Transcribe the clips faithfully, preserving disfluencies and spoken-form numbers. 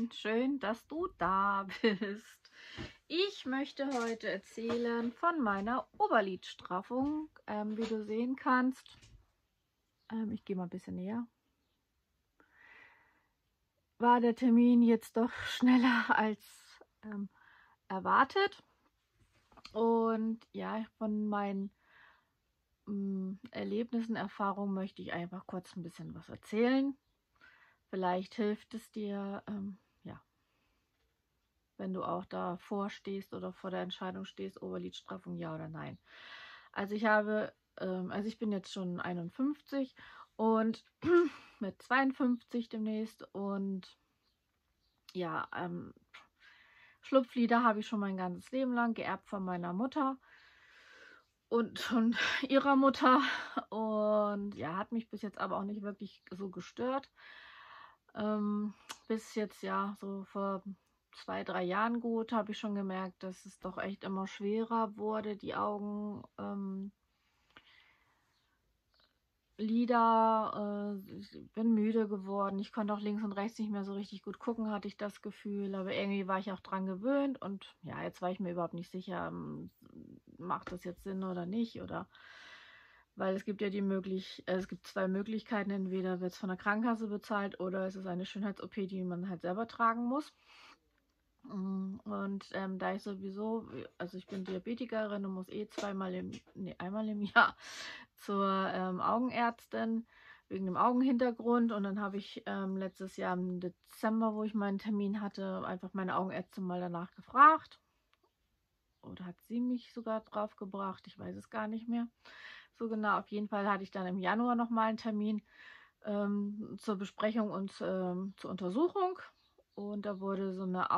Moin, schön, dass du da bist. Ich möchte heute erzählen von meiner Oberlidstraffung. Ähm, wie du sehen kannst, ähm, ich gehe mal ein bisschen näher, war der Termin jetzt doch schneller als ähm, erwartet. Und ja, von meinen ähm, Erlebnissen, Erfahrungen möchte ich einfach kurz ein bisschen was erzählen. Vielleicht hilft es dir, ähm, ja, wenn du auch davor stehst oder vor der Entscheidung stehst, Oberlidstraffung ja oder nein. Also ich habe, ähm, also ich bin jetzt schon einundfünfzig und mit zweiundfünfzig demnächst und ja, ähm, Schlupflider habe ich schon mein ganzes Leben lang geerbt von meiner Mutter und von ihrer Mutter und ja, hat mich bis jetzt aber auch nicht wirklich so gestört. Ähm, bis jetzt ja so vor zwei, drei Jahren gut, habe ich schon gemerkt, dass es doch echt immer schwerer wurde, die Augen, ähm, Lider, äh, ich bin müde geworden. Ich konnte auch links und rechts nicht mehr so richtig gut gucken, hatte ich das Gefühl. Aber irgendwie war ich auch dran gewöhnt und ja, jetzt war ich mir überhaupt nicht sicher, ähm, macht das jetzt Sinn oder nicht, oder weil es gibt ja die möglich, äh, es gibt zwei Möglichkeiten, entweder wird es von der Krankenkasse bezahlt oder es ist eine Schönheits-O P, die man halt selber tragen muss. Und ähm, da ich sowieso, also ich bin Diabetikerin und muss eh zweimal im, nee, einmal im Jahr zur ähm, Augenärztin wegen dem Augenhintergrund. Und dann habe ich ähm, letztes Jahr im Dezember, wo ich meinen Termin hatte, einfach meine Augenärztin mal danach gefragt. Oder hat sie mich sogar drauf gebracht? Ich weiß es gar nicht mehr so genau. Auf jeden Fall hatte ich dann im Januar nochmal einen Termin ähm, zur Besprechung und ähm, zur Untersuchung. Und da wurde so eine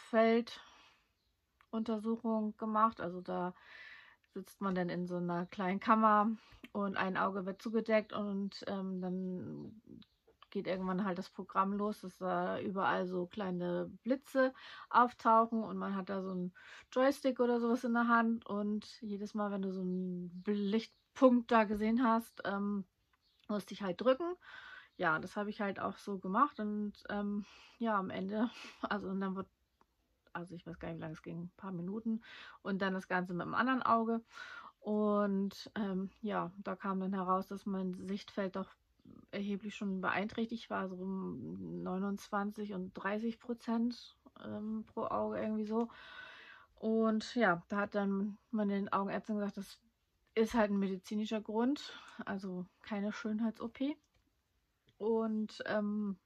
Augenfelduntersuchung gemacht. Also da sitzt man dann in so einer kleinen Kammer und ein Auge wird zugedeckt und ähm, dann geht irgendwann halt das Programm los, dass da überall so kleine Blitze auftauchen und man hat da so einen Joystick oder sowas in der Hand und jedes Mal, wenn du so einen Lichtpunkt da gesehen hast, ähm, musste ich halt drücken. Ja, das habe ich halt auch so gemacht und ähm, ja, am Ende, also und dann wird, also ich weiß gar nicht, wie lange es ging, ein paar Minuten und dann das Ganze mit dem anderen Auge und ähm, ja, da kam dann heraus, dass mein Sichtfeld doch erheblich schon beeinträchtigt war, so um neunundzwanzig und dreißig Prozent ähm, pro Auge irgendwie so. Und ja, da hat dann meine Augenärztin gesagt, das ist halt ein medizinischer Grund, also keine Schönheits-O P. Und ähm,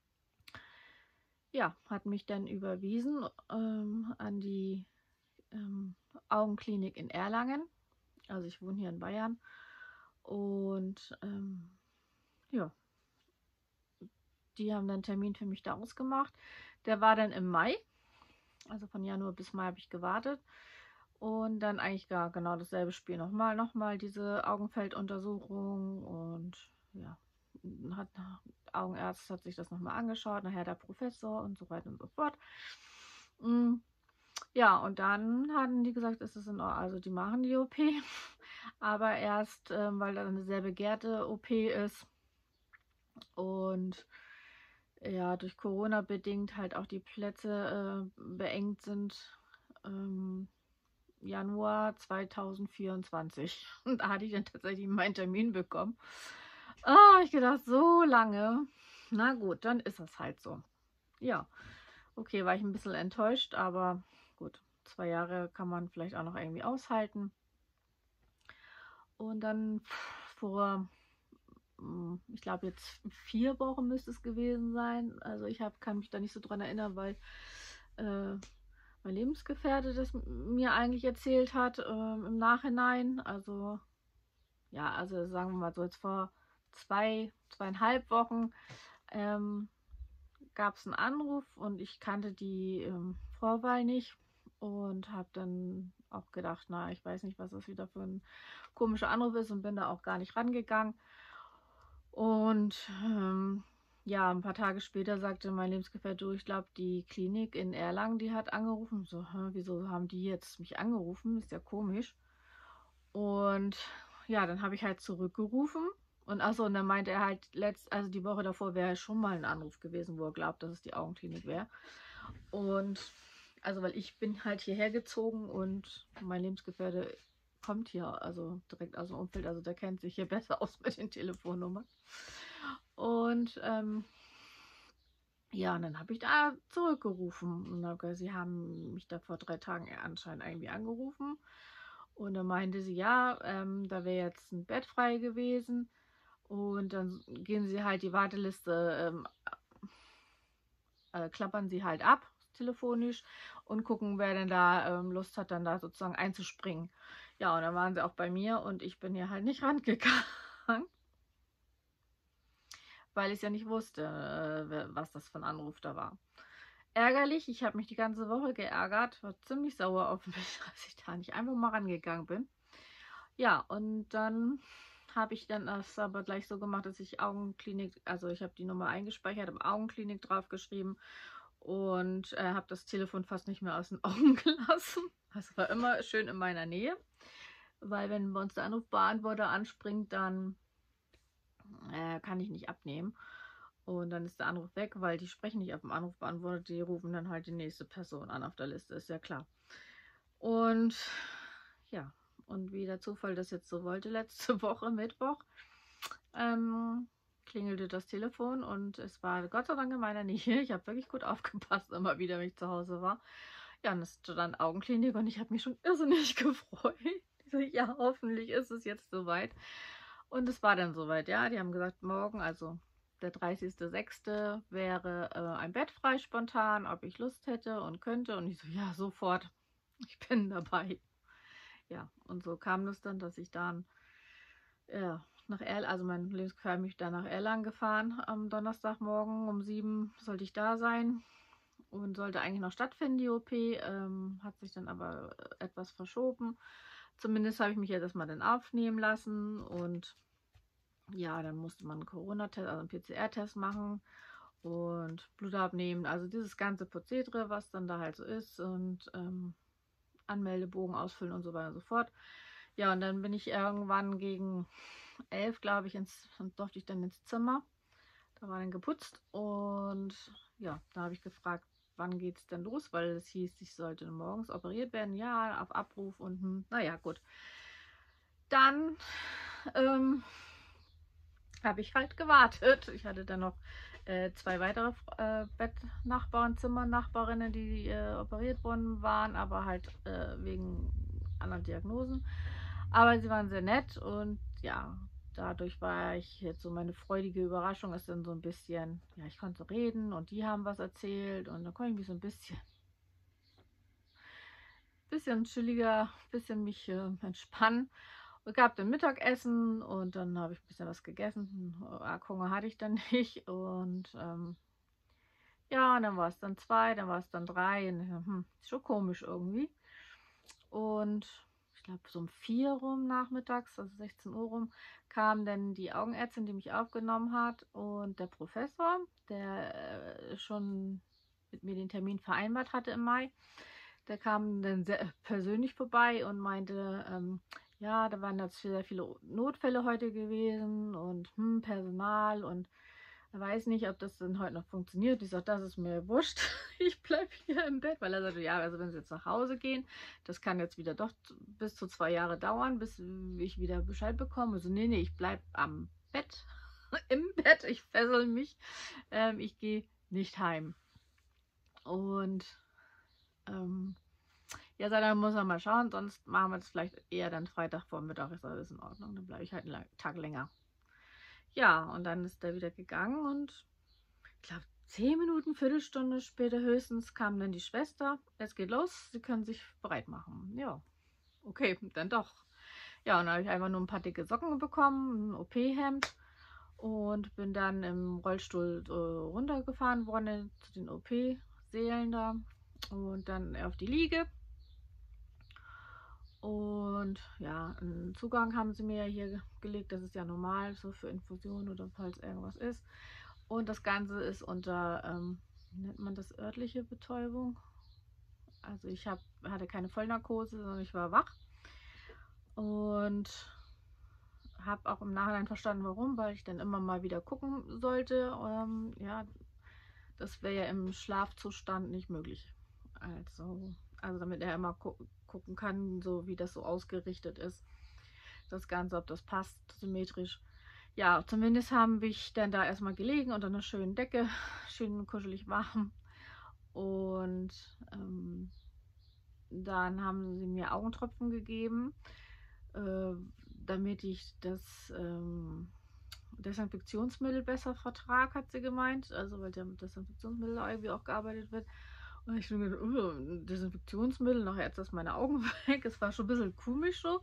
ja, hat mich dann überwiesen ähm, an die ähm, Augenklinik in Erlangen. Also ich wohne hier in Bayern. Und ähm, ja, die haben dann einen Termin für mich da ausgemacht. Der war dann im Mai. Also von Januar bis Mai habe ich gewartet. Und dann eigentlich gar genau dasselbe Spiel nochmal, nochmal diese Augenfelduntersuchung und ja, hat Augenarzt hat sich das nochmal angeschaut, nachher der Professor und so weiter und so fort. Ja, und dann hatten die gesagt, es ist in Ordnung, also die machen die O P, aber erst, ähm, weil das eine sehr begehrte O P ist und ja, durch Corona bedingt halt auch die Plätze äh, beengt sind, ähm, Januar zweitausendvierundzwanzig. Und da hatte ich dann tatsächlich meinen Termin bekommen. Ah, ich gedacht, so lange. Na gut, dann ist es halt so. Ja, okay, war ich ein bisschen enttäuscht, aber gut, zwei Jahre kann man vielleicht auch noch irgendwie aushalten. Und dann vor, ich glaube jetzt vier Wochen müsste es gewesen sein. Also ich hab, kann mich da nicht so dran erinnern, weil äh, mein Lebensgefährte das mir eigentlich erzählt hat äh, im Nachhinein. Also ja, also sagen wir mal so, jetzt vor zwei, zweieinhalb Wochen ähm, gab es einen Anruf und ich kannte die ähm, Vorwahl nicht und habe dann auch gedacht, na, ich weiß nicht, was das wieder für ein komischer Anruf ist und bin da auch gar nicht rangegangen. Und ähm, ja, ein paar Tage später sagte mein Lebensgefährte, du, ich glaube, die Klinik in Erlangen, die hat angerufen. So, hä, wieso haben die jetzt mich angerufen? Ist ja komisch. Und ja, dann habe ich halt zurückgerufen Und achso, und dann meinte er halt, letzt, also die Woche davor wäre schon mal ein Anruf gewesen, wo er glaubt, dass es die Augenklinik wäre. Und also, weil ich bin halt hierher gezogen und mein Lebensgefährte kommt hier, also direkt aus dem Umfeld, also der kennt sich hier besser aus mit den Telefonnummern. Und ähm, ja, und dann habe ich da zurückgerufen und habe gesagt, sie haben mich da vor drei Tagen anscheinend irgendwie angerufen. Und dann meinte sie, ja, ähm, da wäre jetzt ein Bett frei gewesen. Und dann gehen sie halt die Warteliste, ähm, äh, klappern sie halt ab, telefonisch, und gucken, wer denn da ähm, Lust hat, dann da sozusagen einzuspringen. Ja, und dann waren sie auch bei mir und ich bin hier halt nicht rangegangen, weil ich es ja nicht wusste, äh, was das für ein Anruf da war. Ärgerlich, ich habe mich die ganze Woche geärgert, war ziemlich sauer auf mich, dass ich da nicht einfach mal rangegangen bin. Ja, und dann habe ich dann das aber gleich so gemacht, dass ich Augenklinik, also ich habe die Nummer eingespeichert, habe Augenklinik draufgeschrieben und äh, habe das Telefon fast nicht mehr aus den Augen gelassen. Das war immer schön in meiner Nähe, weil wenn bei uns der Anrufbeantworter anspringt, dann äh, kann ich nicht abnehmen. Und dann ist der Anruf weg, weil die sprechen nicht auf dem Anrufbeantworter, die rufen dann halt die nächste Person an auf der Liste, ist ja klar. Und ja, und wie der Zufall das jetzt so wollte, letzte Woche, Mittwoch, ähm, klingelte das Telefon und es war Gott sei Dank in meiner Nähe. Ich habe wirklich gut aufgepasst, immer wieder, wenn ich zu Hause war. Ja, und es stand Augenklinik und ich habe mich schon irrsinnig gefreut. Ich so, ja, hoffentlich ist es jetzt soweit. Und es war dann soweit, ja. Die haben gesagt, morgen, also der dreißigste sechste wäre äh, ein Bett frei spontan, ob ich Lust hätte und könnte. Und ich so, ja, sofort, ich bin dabei. Ja, und so kam es dann, dass ich dann ja, nach Erlangen, also mein Lebensgefährte mich dann nach Erlangen gefahren. Am Donnerstagmorgen um sieben sollte ich da sein und sollte eigentlich noch stattfinden, die O P. Ähm, hat sich dann aber etwas verschoben. Zumindest habe ich mich jetzt erstmal dann aufnehmen lassen und ja, dann musste man einen Corona-Test, also einen P C R-Test machen und Blut abnehmen. Also dieses ganze Prozedere, was dann da halt so ist, und ähm, Anmeldebogen ausfüllen und so weiter und so fort. Ja, und dann bin ich irgendwann gegen elf, glaube ich, ins, dann durfte ich dann ins Zimmer. Da war dann geputzt und ja, da habe ich gefragt, wann geht es denn los, weil es hieß, ich sollte morgens operiert werden. Ja, auf Abruf und hm, naja, gut. Dann ähm, habe ich halt gewartet. Ich hatte dann noch äh, zwei weitere äh, Bettnachbarn, Zimmernachbarinnen, die äh, operiert worden waren, aber halt äh, wegen anderen Diagnosen. Aber sie waren sehr nett und ja, dadurch war ich jetzt so, meine freudige Überraschung ist dann so ein bisschen, ja, ich konnte so reden und die haben was erzählt und dann konnte ich mich so ein bisschen, bisschen chilliger, bisschen mich äh, entspannen. Es gab dann Mittagessen und dann habe ich ein bisschen was gegessen. Arg Hunger hatte ich dann nicht. Und ähm, ja, und dann war es dann zwei, dann war es dann drei. Und, hm, schon komisch irgendwie. Und ich glaube, so um vier rum nachmittags, also sechzehn Uhr rum, kam dann die Augenärztin, die mich aufgenommen hat, und der Professor, der äh, schon mit mir den Termin vereinbart hatte im Mai. Der kam dann sehr persönlich vorbei und meinte, ähm, ja, da waren jetzt sehr viele Notfälle heute gewesen und hm, Personal, und er weiß nicht, ob das dann heute noch funktioniert. Ich sage, das ist mir wurscht. Ich bleibe hier im Bett, weil er sagte, ja, also wenn sie jetzt nach Hause gehen, das kann jetzt wieder doch bis zu zwei Jahre dauern, bis ich wieder Bescheid bekomme. Also nee, nee, ich bleibe am Bett, im Bett, ich fessel mich, ähm, ich gehe nicht heim. Und ähm, ja, dann muss man mal schauen, sonst machen wir das vielleicht eher dann Freitagvormittag, ist alles in Ordnung, dann bleibe ich halt einen Tag länger. Ja, und dann ist er wieder gegangen und ich glaube, zehn Minuten, Viertelstunde später höchstens kam dann die Schwester. Es geht los, Sie können sich bereit machen. Ja, okay, dann doch. Ja, und dann habe ich einfach nur ein paar dicke Socken bekommen, ein O P-Hemd und bin dann im Rollstuhl äh, runtergefahren worden zu den O P-Sälen da und dann auf die Liege. Und ja, einen Zugang haben sie mir hier gelegt, das ist ja normal, so für Infusion oder falls irgendwas ist. Und das Ganze ist unter, ähm, wie nennt man das, örtliche Betäubung. Also ich hab, hatte keine Vollnarkose, sondern ich war wach. Und habe auch im Nachhinein verstanden, warum, weil ich dann immer mal wieder gucken sollte. Ähm, ja, das wäre ja im Schlafzustand nicht möglich. Also, also damit er immer gu gucken kann, so wie das so ausgerichtet ist. Das Ganze, ob das passt, symmetrisch. Ja, zumindest haben wir dann da erstmal gelegen unter einer schönen Decke, schön kuschelig warm. Und ähm, dann haben sie mir Augentropfen gegeben, äh, damit ich das ähm, Desinfektionsmittel besser vertrage, hat sie gemeint. Also weil ja mit Desinfektionsmittel irgendwie auch gearbeitet wird. Und ich habe gedacht, oh, Desinfektionsmittel, nachher jetzt ist meine Augen weg. Es war schon ein bisschen komisch so.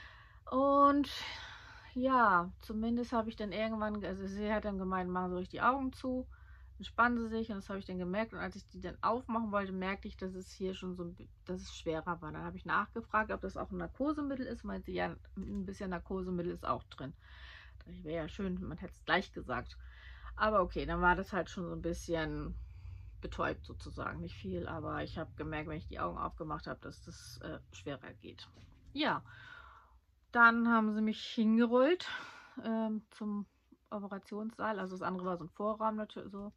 Und ja, zumindest habe ich dann irgendwann, also sie hat dann gemeint, machen Sie ruhig die Augen zu, entspannen Sie sich, und das habe ich dann gemerkt. Und als ich die dann aufmachen wollte, merkte ich, dass es hier schon so, ein, dass es schwerer war. Dann habe ich nachgefragt, ob das auch ein Narkosemittel ist. Meinte sie, ja, ein bisschen Narkosemittel ist auch drin. Das wäre ja schön, man hätte es gleich gesagt. Aber okay, dann war das halt schon so ein bisschen betäubt sozusagen. Nicht viel, aber ich habe gemerkt, wenn ich die Augen aufgemacht habe, dass das äh, schwerer geht. Ja, dann haben sie mich hingerollt ähm, zum Operationssaal. Also das andere war so ein Vorraum natürlich so.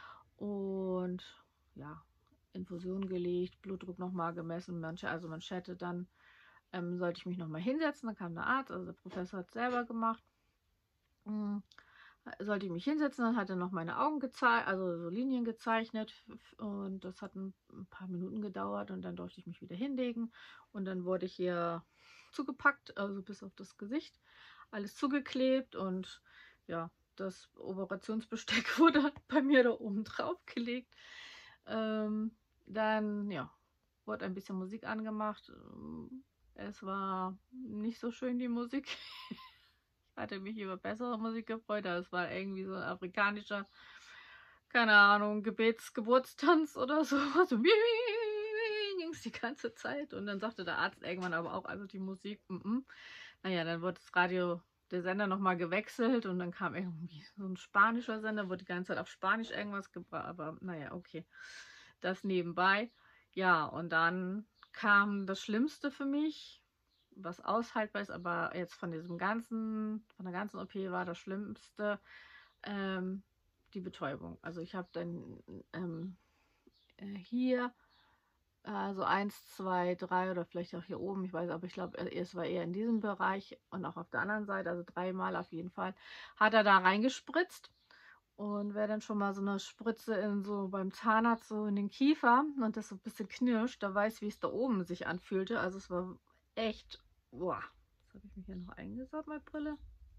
Und ja, Infusion gelegt, Blutdruck nochmal gemessen, Manche, also Manschette. Dann ähm, sollte ich mich nochmal hinsetzen. Dann kam der Arzt, also der Professor hat es selber gemacht. Hm, sollte ich mich hinsetzen, dann hat er noch meine Augen gezeigt, also so Linien gezeichnet, und das hat ein, ein paar Minuten gedauert, und dann durfte ich mich wieder hinlegen, und dann wurde ich hier zugepackt, also bis auf das Gesicht, alles zugeklebt, und ja, das Operationsbesteck wurde bei mir da oben drauf gelegt. Ähm, dann, ja, wurde ein bisschen Musik angemacht. Es war nicht so schön, die Musik. Hatte mich über bessere Musik gefreut, aber es war irgendwie so ein afrikanischer, keine Ahnung, Gebetsgeburtstanz oder so. So ging es die ganze Zeit. Und dann sagte der Arzt irgendwann aber auch, also die Musik, mm -mm. Naja, dann wurde das Radio, der Sender nochmal gewechselt, und dann kam irgendwie so ein spanischer Sender, wurde die ganze Zeit auf Spanisch irgendwas gebracht, aber naja, okay. Das nebenbei. Ja, und dann kam das Schlimmste für mich, was aushaltbar ist, aber jetzt von diesem ganzen, von der ganzen O P war das Schlimmste ähm, die Betäubung. Also ich habe dann ähm, äh, hier äh, so eins, zwei, drei oder vielleicht auch hier oben, ich weiß, aber ich glaube, es war eher in diesem Bereich und auch auf der anderen Seite, also dreimal auf jeden Fall, hat er da reingespritzt. Und wer dann schon mal so eine Spritze in so beim Zahnarzt so in den Kiefer und das so ein bisschen knirscht, da weiß, wie es da oben sich anfühlte. Also es war echt, boah, jetzt habe ich mich hier noch eingesaut, meine Brille.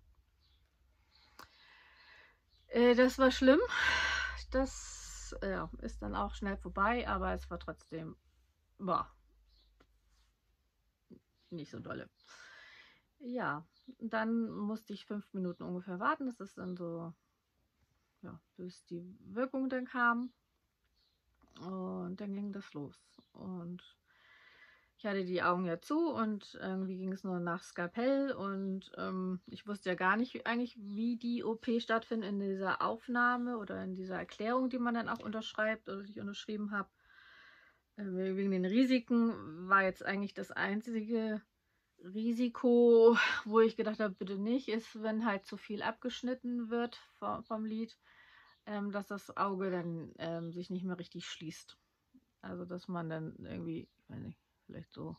Äh, das war schlimm. Das ja, ist dann auch schnell vorbei, aber es war trotzdem, boah, nicht so dolle. Ja, dann musste ich fünf Minuten ungefähr warten. Das ist dann so, ja, bis die Wirkung dann kam. Und dann ging das los. Und ich hatte die Augen ja zu, und irgendwie ging es nur nach Skalpell, und ähm, ich wusste ja gar nicht eigentlich, wie die O P stattfindet in dieser Aufnahme oder in dieser Erklärung, die man dann auch unterschreibt oder die ich unterschrieben habe. Äh, wegen den Risiken war jetzt eigentlich das einzige Risiko, wo ich gedacht habe, bitte nicht, ist, wenn halt zu viel abgeschnitten wird vom, vom Lid, ähm, dass das Auge dann ähm, sich nicht mehr richtig schließt. Also dass man dann irgendwie, ich weiß nicht, vielleicht so,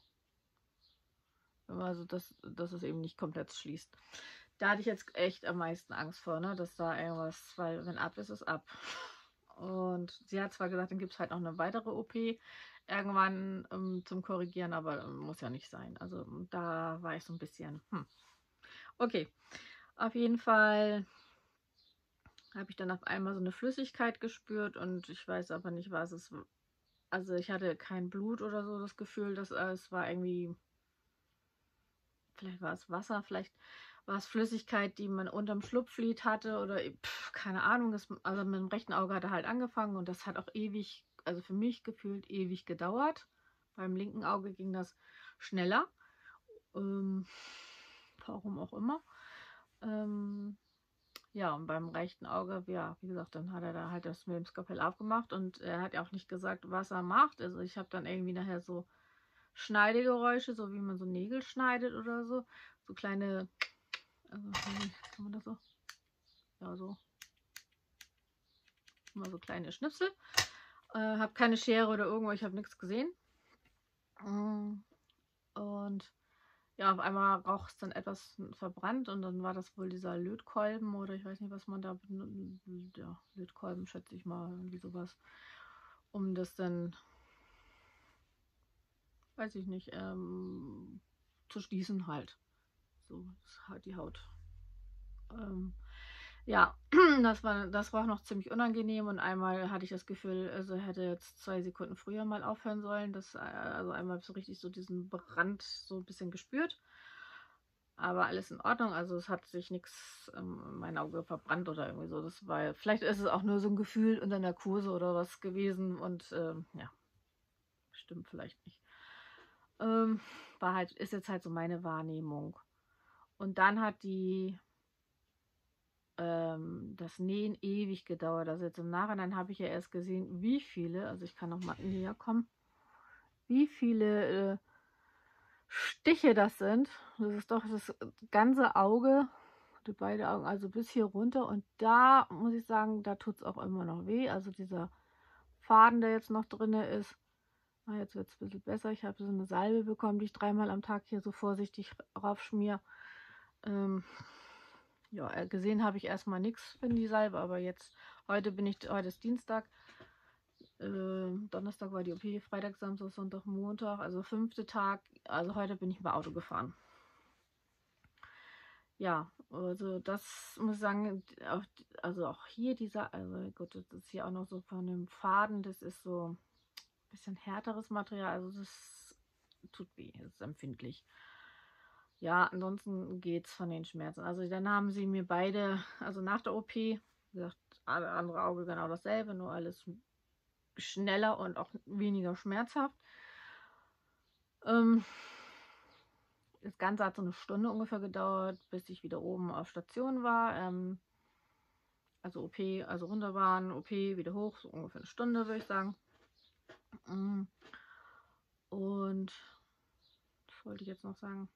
also dass, dass es eben nicht komplett schließt. Da hatte ich jetzt echt am meisten Angst vor, ne? Dass da irgendwas, weil wenn ab ist, ist ab. Und sie hat zwar gesagt, dann gibt es halt noch eine weitere O P irgendwann ähm, zum Korrigieren, aber ähm, muss ja nicht sein. Also da war ich so ein bisschen, hm. Okay, auf jeden Fall habe ich dann auf einmal so eine Flüssigkeit gespürt, und ich weiß aber nicht, was es war. Also ich hatte kein Blut oder so, das Gefühl, dass äh, es war irgendwie, vielleicht war es Wasser, vielleicht war es Flüssigkeit, die man unterm Schlupflid hatte, oder pff, keine Ahnung. Das, also mit dem rechten Auge hat er halt angefangen, und das hat auch ewig, also für mich gefühlt ewig gedauert. Beim linken Auge ging das schneller. Ähm, warum auch immer. Ähm, ja, und beim rechten Auge, ja, wie gesagt, dann hat er da halt das mit dem Skalpell aufgemacht, und er hat ja auch nicht gesagt, was er macht. Also ich habe dann irgendwie nachher so Schneidegeräusche, so wie man so Nägel schneidet oder so. So kleine, Also, wie kann man das so? Ja, so. Immer so kleine Schnipsel. Äh, habe keine Schere oder irgendwo, ich habe nichts gesehen. Und ja, auf einmal raucht es dann etwas verbrannt und dann war das wohl dieser Lötkolben oder ich weiß nicht, was man da benutzt. Ja, Lötkolben schätze ich mal, irgendwie sowas. Um das dann, weiß ich nicht, ähm, zu schließen halt. So, das hat die Haut. Ähm, ja, das war, das war noch ziemlich unangenehm und einmal hatte ich das Gefühl, also hätte jetzt zwei Sekunden früher mal aufhören sollen. Das, äh, also einmal so richtig so diesen Brand so ein bisschen gespürt. Aber alles in Ordnung, also es hat sich nichts ähm, in mein Auge verbrannt oder irgendwie so. Das war, vielleicht ist es auch nur so ein Gefühl unter Narkose oder was gewesen und ähm, ja, stimmt vielleicht nicht. Ähm, war halt, ist jetzt halt so meine Wahrnehmung. Und dann hat die ähm, das Nähen ewig gedauert. Also jetzt im Nachhinein habe ich ja erst gesehen, wie viele, also ich kann noch mal näher kommen, wie viele äh, Stiche das sind. Das ist doch das ganze Auge, die beide Augen, also bis hier runter. Und da muss ich sagen, da tut es auch immer noch weh. Also dieser Faden, der jetzt noch drin ist. Ah, jetzt wird es ein bisschen besser. Ich habe so eine Salbe bekommen, die ich dreimal am Tag hier so vorsichtig raufschmier. Ähm, ja, äh, gesehen habe ich erstmal nichts für die Salbe, aber jetzt, heute bin ich, heute ist Dienstag. Äh, Donnerstag war die O P, Freitag, Samstag, Sonntag, Montag, also fünfte Tag. Also heute bin ich mal Auto gefahren. Ja, also das muss ich sagen, auch, also auch hier dieser, also gut, das ist hier auch noch so von dem Faden, das ist so ein bisschen härteres Material, also das tut weh, das ist empfindlich. Ja, ansonsten geht es von den Schmerzen. Also dann haben sie mir beide, also nach der O P, wie gesagt, alle andere Auge genau dasselbe, nur alles schneller und auch weniger schmerzhaft. Ähm, das Ganze hat so eine Stunde ungefähr gedauert, bis ich wieder oben auf Station war. Ähm, also O P, also runter waren, O P, wieder hoch, so ungefähr eine Stunde, würde ich sagen. Und was wollte ich jetzt noch sagen?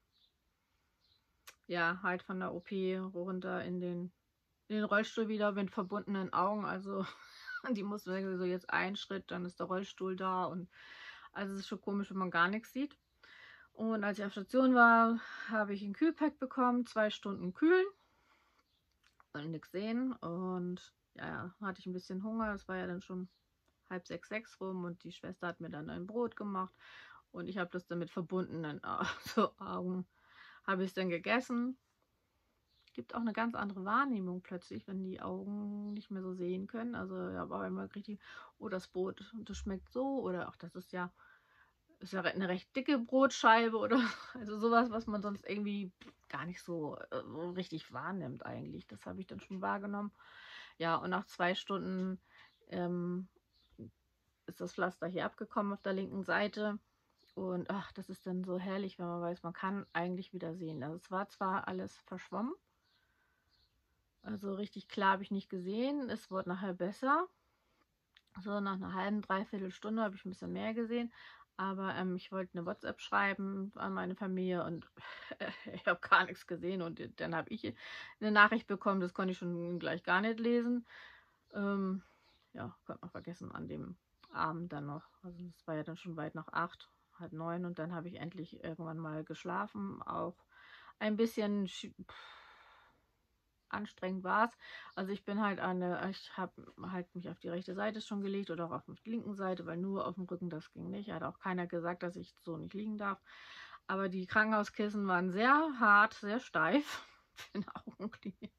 Ja, halt von der O P runter in den, in den Rollstuhl wieder mit verbundenen Augen. Also die mussten so jetzt einen Schritt, dann ist der Rollstuhl da. Und also es ist schon komisch, wenn man gar nichts sieht. Und als ich auf Station war, habe ich ein Kühlpack bekommen, zwei Stunden kühlen und nichts sehen. Und ja, hatte ich ein bisschen Hunger. Es war ja dann schon halb sechs, sechs rum und die Schwester hat mir dann ein Brot gemacht und ich habe das dann mit verbundenen so Augen, habe ich es dann gegessen. Gibt auch eine ganz andere Wahrnehmung plötzlich, wenn die Augen nicht mehr so sehen können. Also ja, aber immer richtig, oh, das Brot, das schmeckt so oder auch das ist ja, ist ja eine recht dicke Brotscheibe oder also sowas, was man sonst irgendwie gar nicht so äh, richtig wahrnimmt eigentlich. Das habe ich dann schon wahrgenommen. Ja, und nach zwei Stunden ähm, ist das Pflaster hier abgekommen auf der linken Seite. Und ach, das ist dann so herrlich, wenn man weiß, man kann eigentlich wieder sehen. Also es war zwar alles verschwommen, also richtig klar habe ich nicht gesehen. Es wurde nachher besser. So nach einer halben, dreiviertel Stunde habe ich ein bisschen mehr gesehen. Aber ähm, ich wollte eine WhatsApp schreiben an meine Familie und ich habe gar nichts gesehen. Und dann habe ich eine Nachricht bekommen, das konnte ich schon gleich gar nicht lesen. Ähm, ja, konnte man vergessen an dem Abend dann noch. Also es war ja dann schon weit nach acht, halb neun und dann habe ich endlich irgendwann mal geschlafen. Auch ein bisschen anstrengend war es. Also ich bin halt eine, ich habe halt mich auf die rechte Seite schon gelegt oder auch auf die linken Seite, weil nur auf dem Rücken das ging nicht. Hat auch keiner gesagt, dass ich so nicht liegen darf. Aber die Krankenhauskissen waren sehr hart, sehr steif für eine Augenklinik.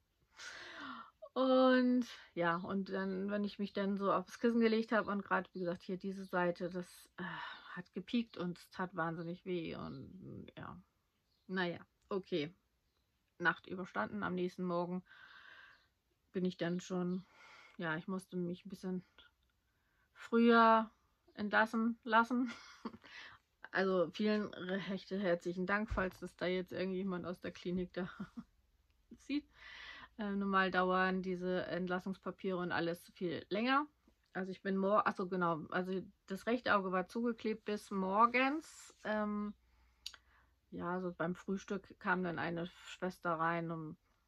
Und ja, und dann, wenn ich mich dann so aufs Kissen gelegt habe und gerade, wie gesagt, hier diese Seite, das äh, hat gepiekt und es tat wahnsinnig weh. Und ja, naja, okay. Nacht überstanden. Am nächsten Morgen bin ich dann schon, ja, ich musste mich ein bisschen früher entlassen lassen. Also vielen recht herzlichen Dank, falls das da jetzt irgendjemand aus der Klinik da sieht. Äh, normal dauern diese Entlassungspapiere und alles viel länger. Also ich bin morgen, achso genau, also das rechte Auge war zugeklebt bis morgens. Ähm, ja, so beim Frühstück kam dann eine Schwester rein und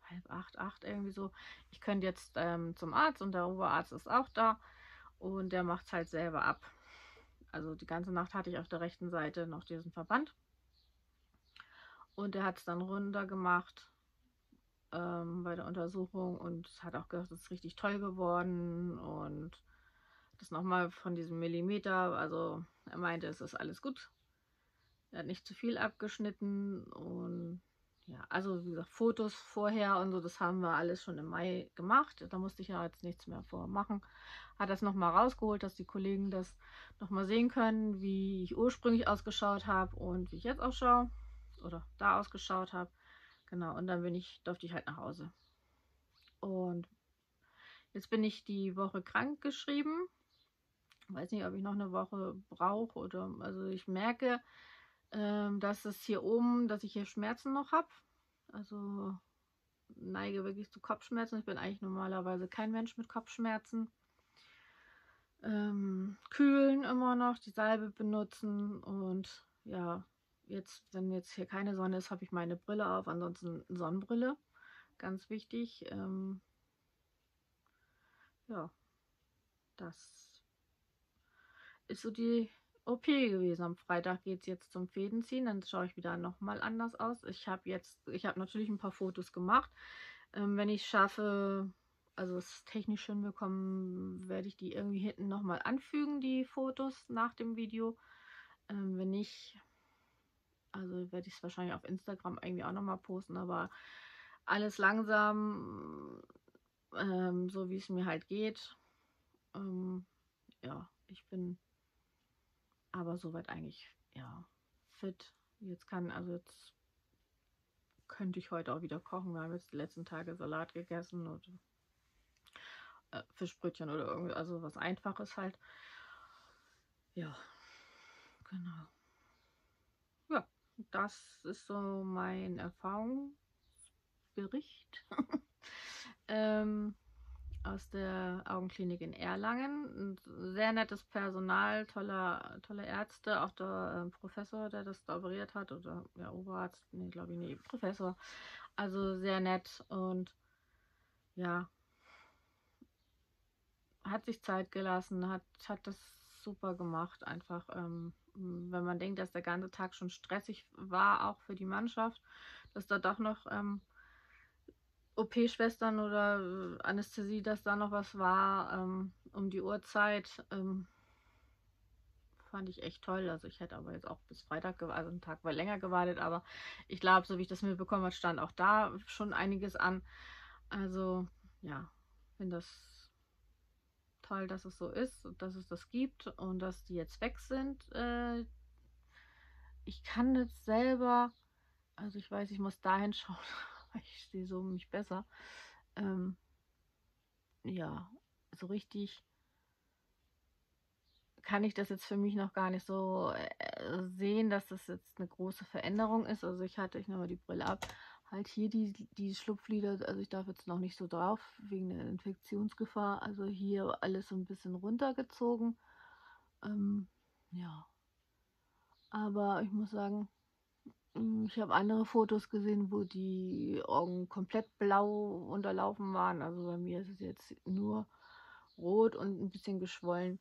halb acht, acht irgendwie so, ich könnte jetzt ähm, zum Arzt und der Oberarzt ist auch da und der macht es halt selber ab. Also die ganze Nacht hatte ich auf der rechten Seite noch diesen Verband und der hat es dann runter gemacht ähm, bei der Untersuchung und hat auch gesagt, es ist richtig toll geworden und das nochmal von diesem Millimeter, also er meinte, es ist alles gut. Er hat nicht zu viel abgeschnitten und ja, also wie gesagt, Fotos vorher und so, das haben wir alles schon im Mai gemacht. Da musste ich ja jetzt nichts mehr vormachen. Hat das nochmal rausgeholt, dass die Kollegen das nochmal sehen können, wie ich ursprünglich ausgeschaut habe und wie ich jetzt ausschaue oder da ausgeschaut habe. Genau, und dann bin ich, durfte ich halt nach Hause. Und jetzt bin ich die Woche krank geschrieben. Weiß nicht, ob ich noch eine Woche brauche oder, also ich merke, ähm, dass es hier oben, dass ich hier Schmerzen noch habe. Also neige wirklich zu Kopfschmerzen. Ich bin eigentlich normalerweise kein Mensch mit Kopfschmerzen. Ähm, kühlen immer noch, die Salbe benutzen und ja, jetzt, wenn jetzt hier keine Sonne ist, habe ich meine Brille auf, ansonsten Sonnenbrille, ganz wichtig. Ähm, ja, das ist so die O P gewesen. Am Freitag geht es jetzt zum Fädenziehen, dann schaue ich wieder nochmal anders aus. Ich habe jetzt, ich habe natürlich ein paar Fotos gemacht. Ähm, wenn ich schaffe, also es technisch hinbekommen, werde ich die irgendwie hinten nochmal anfügen, die Fotos nach dem Video. Ähm, wenn nicht, also werde ich es wahrscheinlich auf Instagram irgendwie auch nochmal posten, aber alles langsam, ähm, so wie es mir halt geht. Ähm, ja, ich bin aber soweit eigentlich, ja, fit. Jetzt kann, also jetzt könnte ich heute auch wieder kochen. Wir haben jetzt die letzten Tage Salat gegessen und äh, Fischbrötchen oder irgendwie, also was Einfaches halt. Ja, genau. Ja, das ist so mein Erfahrungsbericht ähm, aus der Augenklinik in Erlangen. Ein sehr nettes Personal, toller, tolle Ärzte, auch der äh, Professor, der das da operiert hat, oder ja, Oberarzt, nee, glaube ich, nee, Professor. Also sehr nett und ja, hat sich Zeit gelassen, hat, hat das super gemacht. Einfach, ähm, wenn man denkt, dass der ganze Tag schon stressig war, auch für die Mannschaft, dass da doch noch ähm, O P-Schwestern oder äh, Anästhesie, dass da noch was war ähm, um die Uhrzeit, ähm, fand ich echt toll. Also ich hätte aber jetzt auch bis Freitag, also einen Tag länger gewartet, aber ich glaube, so wie ich das mitbekommen habe, stand auch da schon einiges an. Also ja, finde das toll, dass es so ist und dass es das gibt und dass die jetzt weg sind. Äh, ich kann das selber, also ich weiß, ich muss dahin schauen, weil ich sehe so mich besser. Ähm, ja, so richtig kann ich das jetzt für mich noch gar nicht so äh, sehen, dass das jetzt eine große Veränderung ist. Also ich hatte, ich nehme mal die Brille ab, halt hier die, die Schlupflider, also ich darf jetzt noch nicht so drauf, wegen der Infektionsgefahr. Also hier alles so ein bisschen runtergezogen. Ähm, ja, aber ich muss sagen, ich habe andere Fotos gesehen, wo die Augen komplett blau unterlaufen waren. Also bei mir ist es jetzt nur rot und ein bisschen geschwollen.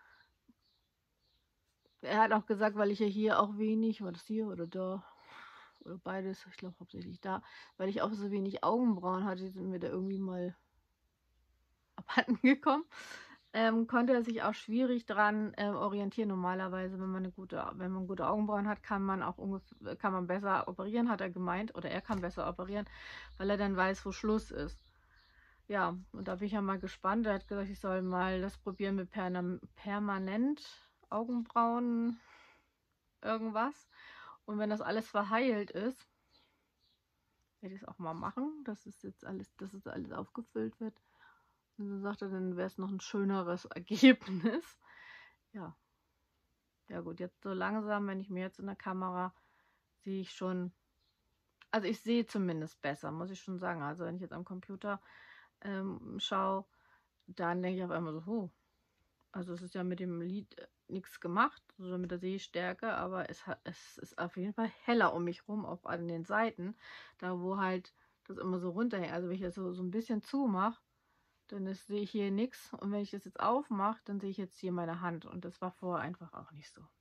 Er hat auch gesagt, weil ich ja hier auch wenig, war das hier oder da, oder beides, ich glaube hauptsächlich da, weil ich auch so wenig Augenbrauen hatte, sind mir da irgendwie mal abhanden gekommen. Ähm, konnte er sich auch schwierig dran ähm, orientieren. Normalerweise, wenn man eine gute, wenn man gute Augenbrauen hat, kann man auch ungefähr, kann man besser operieren, hat er gemeint, oder er kann besser operieren, weil er dann weiß, wo Schluss ist. Ja, und da bin ich ja mal gespannt. Er hat gesagt, ich soll mal das probieren mit permanent Augenbrauen irgendwas. Und wenn das alles verheilt ist, werde ich es auch mal machen, dass es jetzt alles, dass es alles aufgefüllt wird. Und so sagte, dann wäre es noch ein schöneres Ergebnis. Ja. Ja gut, jetzt so langsam, wenn ich mir jetzt in der Kamera sehe ich schon, also ich sehe zumindest besser, muss ich schon sagen. Also wenn ich jetzt am Computer ähm, schaue, dann denke ich auf einmal so, huh, also es ist ja mit dem Lied äh, nichts gemacht, also mit der Sehstärke, aber es, hat, es ist auf jeden Fall heller um mich rum, auch an den Seiten, da wo halt das immer so runterhängt. Also wenn ich das so, so ein bisschen zumache, dann ist, sehe ich hier nichts. Und wenn ich das jetzt aufmache, dann sehe ich jetzt hier meine Hand. Und das war vorher einfach auch nicht so.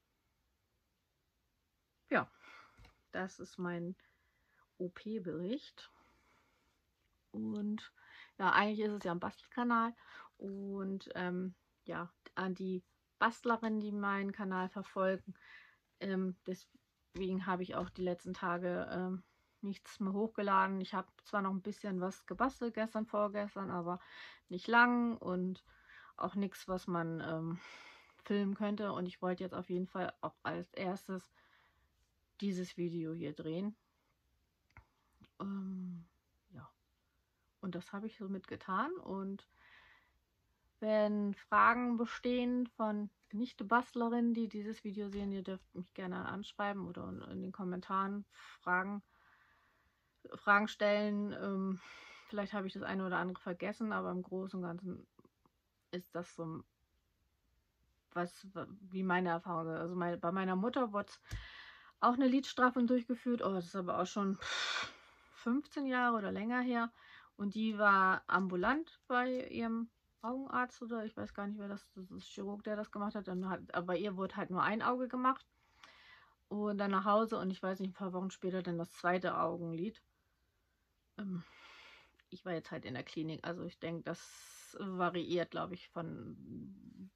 Ja, das ist mein O P-Bericht. Und ja, eigentlich ist es ja ein Bastelkanal. Und ähm, ja, an die Bastlerinnen, die meinen Kanal verfolgen, ähm, deswegen habe ich auch die letzten Tage ähm, nichts mehr hochgeladen. Ich habe zwar noch ein bisschen was gebastelt gestern, vorgestern, aber nicht lang und auch nichts, was man ähm, filmen könnte. Und ich wollte jetzt auf jeden Fall auch als erstes dieses Video hier drehen. Ähm, ja, und das habe ich somit getan. Und wenn Fragen bestehen von Nicht-Bastlerinnen, die dieses Video sehen, ihr dürft mich gerne anschreiben oder in den Kommentaren Fragen, Fragen stellen. Ähm, vielleicht habe ich das eine oder andere vergessen, aber im Großen und Ganzen ist das so, was, wie meine Erfahrung ist. Also meine, bei meiner Mutter wurde auch eine Lidstraffung durchgeführt. Oh, das ist aber auch schon fünfzehn Jahre oder länger her. Und die war ambulant bei ihrem Augenarzt oder ich weiß gar nicht, wer das, das ist Chirurg, der das gemacht hat. Dann hat. Aber bei ihr wurde halt nur ein Auge gemacht. Und dann nach Hause und ich weiß nicht, ein paar Wochen später dann das zweite Augenlid. Ähm, ich war jetzt halt in der Klinik. Also ich denke, das variiert, glaube ich, von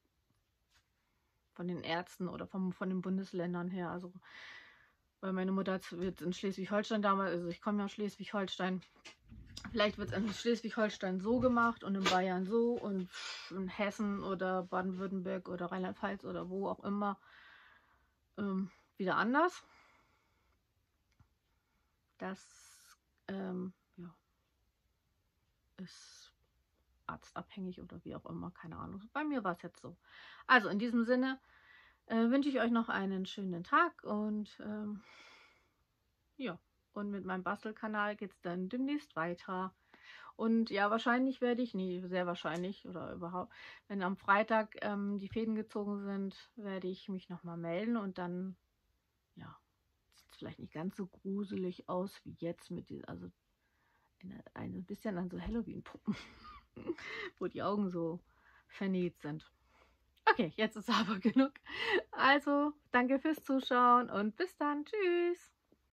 von den Ärzten oder vom, von den Bundesländern her. Also, weil meine Mutter wird in Schleswig-Holstein damals, also ich komme ja aus Schleswig-Holstein, vielleicht wird es in Schleswig-Holstein so gemacht und in Bayern so und in Hessen oder Baden-Württemberg oder Rheinland-Pfalz oder wo auch immer ähm, wieder anders. Das ähm, ja, ist arztabhängig oder wie auch immer, keine Ahnung. Bei mir war es jetzt so. Also in diesem Sinne äh, wünsche ich euch noch einen schönen Tag und ähm, ja, und mit meinem Bastelkanal geht es dann demnächst weiter. Und ja, wahrscheinlich werde ich, nee, sehr wahrscheinlich oder überhaupt, wenn am Freitag ähm, die Fäden gezogen sind, werde ich mich nochmal melden und dann, ja, sieht es vielleicht nicht ganz so gruselig aus wie jetzt mit die, also eine, ein bisschen an so Halloween-Puppen, wo die Augen so vernäht sind. Okay, jetzt ist aber genug. Also, danke fürs Zuschauen und bis dann. Tschüss.